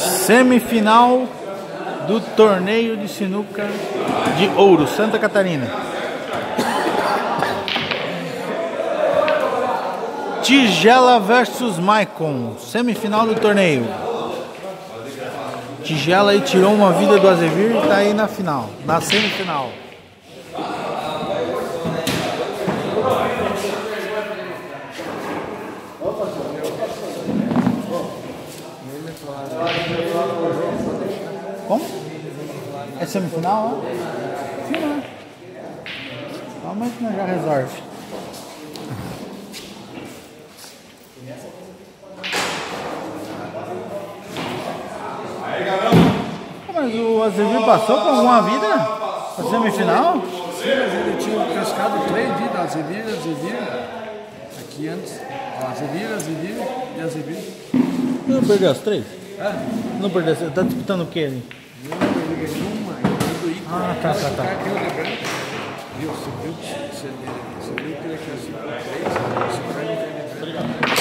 Semifinal do torneio de sinuca de ouro, Santa Catarina. Tigela versus Maicon, semifinal do torneio. Tigela aí tirou uma vida do Azevir e tá aí na final, na semifinal. Como? É semifinal, ó? Sim, calma aí que nós já resolve. Mas o Azevir passou com alguma vida? A semifinal? Sim, mas ele tinha pescado 3 vidas, Azevir. Aqui antes, Azevir e Azevir. Não perdeu as 3? É? Não perdeu, você tá disputando o que ali? Não, ele ganhou uma, do Ito. Ah, tá. Viu, você viu que ele classificou 3, Obrigado.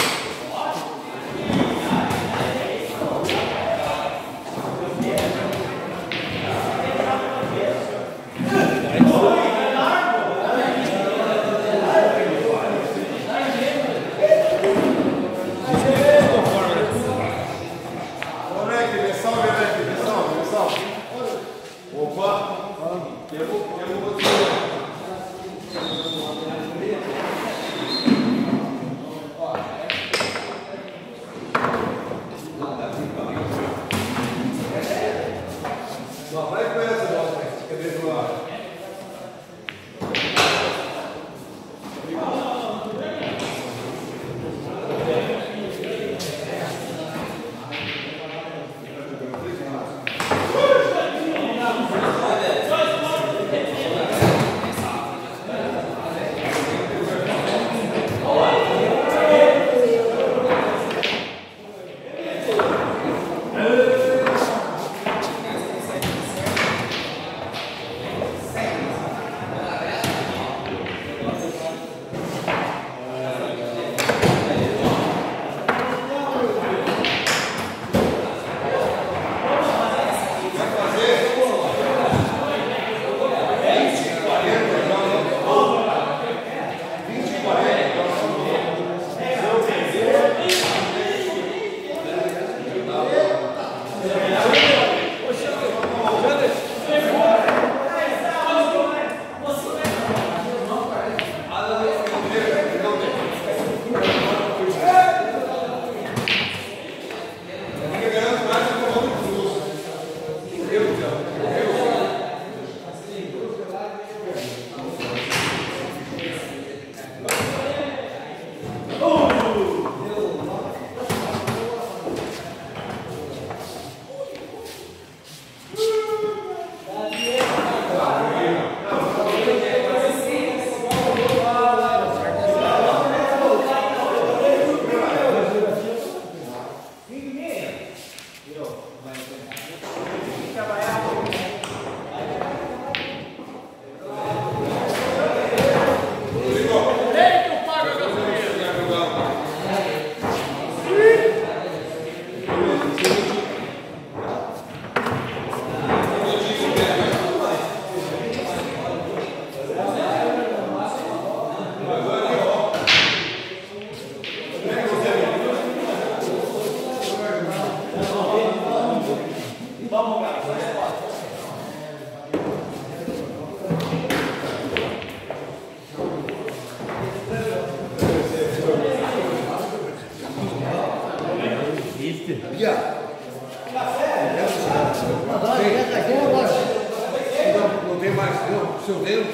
Não tem mais, se eu ver, eu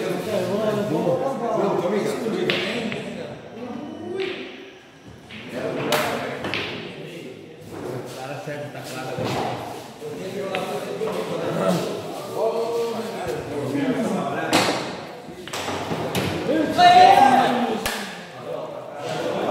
não estou me enganando. O cara serve, tá claro.